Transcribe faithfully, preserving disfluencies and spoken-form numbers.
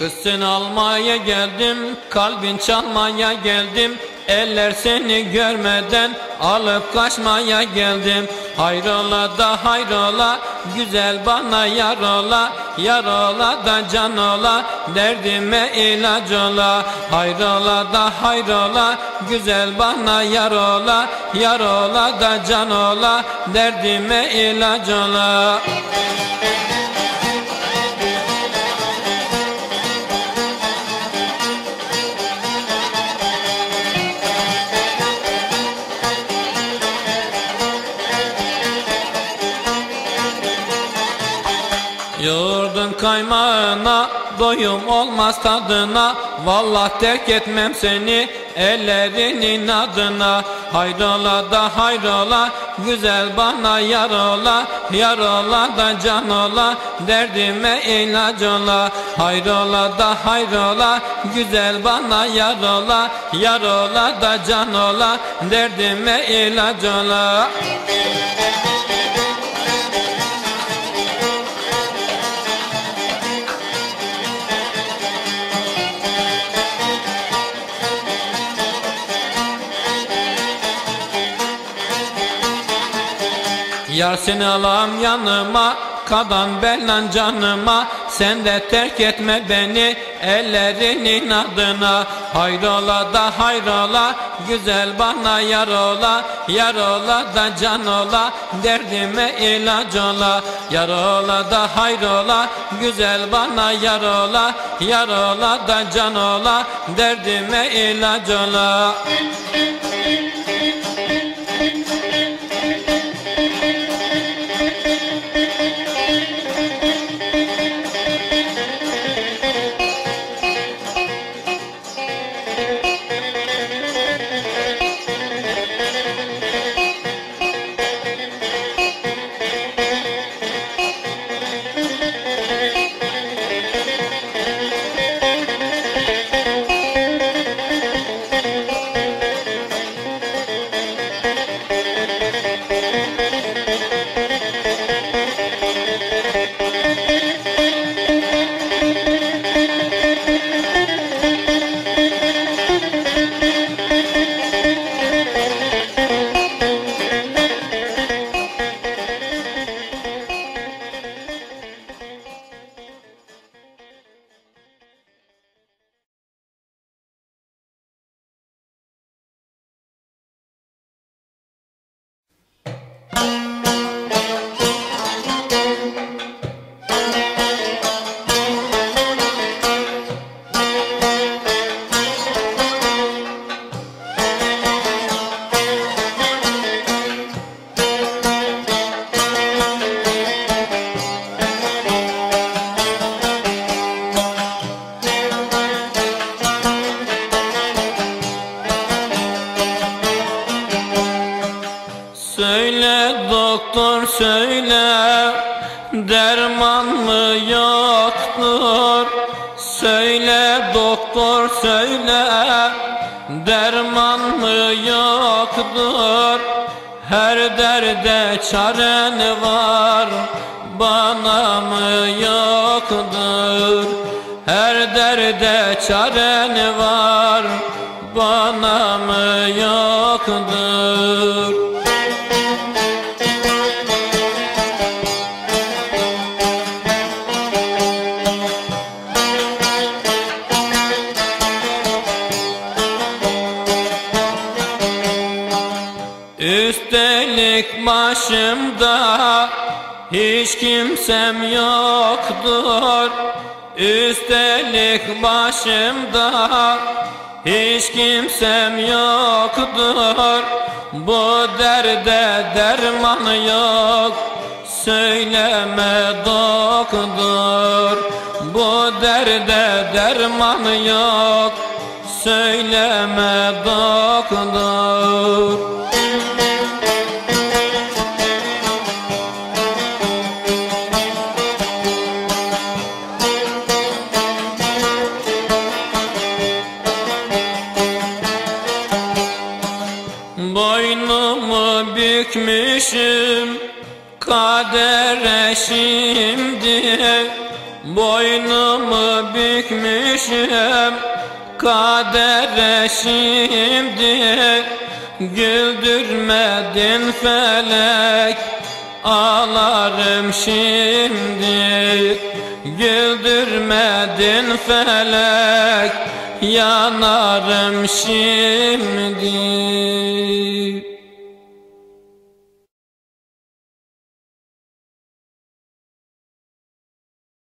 Kız seni almaya geldim, kalbin çalmaya geldim. Eller seni görmeden alıp kaçmaya geldim. Hayrola da hayrola, güzel bana yar ola. Yar ola da can ola, derdime ilaç ola. Hayrola da hayrola, güzel bana yar ola. Yar ola da can ola, derdime ilaç ola. Yoğurdun kaymağına, doyum olmaz tadına. Vallahi terk etmem seni ellerinin adına. Hayrola da hayrola, güzel bana yar ola. Yar ola da can ola, derdime ilaç ola. Hayrola da hayrola, güzel bana yar ola. Yar ola da can ola, derdime ilaç ola. Yar seni alam yanıma, kadan bellan canıma. Sen de terk etme beni ellerinin adına. Hayrola da hayrola, güzel bana yar ola. Yar ola da can ola, derdime ilaç ola. Yar ola da hayrola, güzel bana yar ola. Yar ola da can ola, derdime ilaç ola. Söyle doktor söyle, derman mı yoktur? Söyle doktor söyle, derman mı yoktur? Her derde çaren var, bana mı yoktur? Her derde çaren var, bana mı yoktur? Üstelik başımda hiç kimsem yoktur. Üstelik başımda hiç kimsem yoktur. Bu derde derman yok, söyleme doktor. Bu derde derman yok, söyleme doktor. Boynumu bükmüşüm kadere şimdi. Boynumu bükmüşüm kadere şimdi, güldürmedin felek, ağlarım şimdi. Güldürmedin felek, yanarım şimdi.